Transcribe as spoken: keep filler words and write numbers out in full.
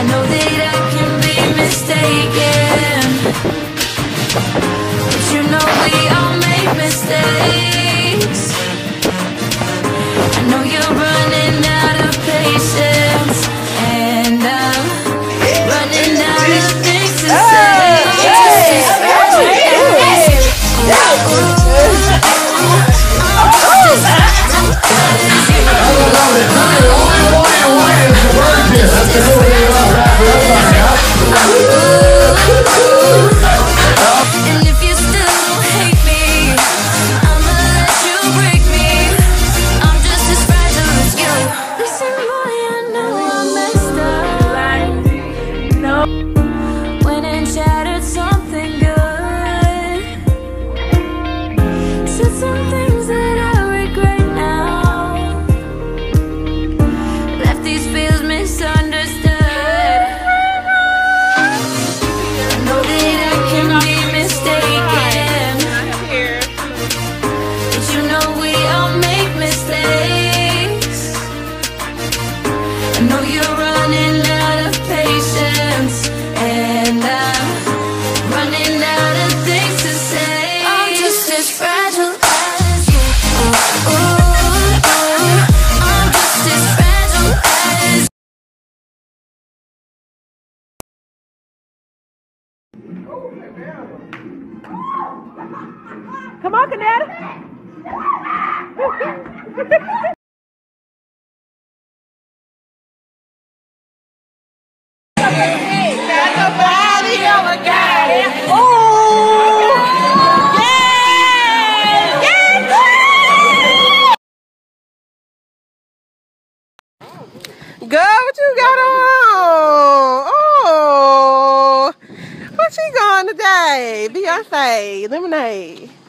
know that I can be mistaken, but you know we all make mistakes. I know you're running out of patience, and I'm running out of things to say. And if you still don't hate me, I'ma let you break me. I'm just as fragile as you. Listen, boy, I know I messed up. No. Went and chatted something good. Said some things that I regret now. Left these feels misunderstood. I know you're running out of patience, and I'm running out of things to say. I'm just as fragile as you. Ooh, ooh, ooh. I'm just as fragile as you. Come on, Kanata. Girl, what you got on? Oh, where she going today? Beyonce, Lemonade.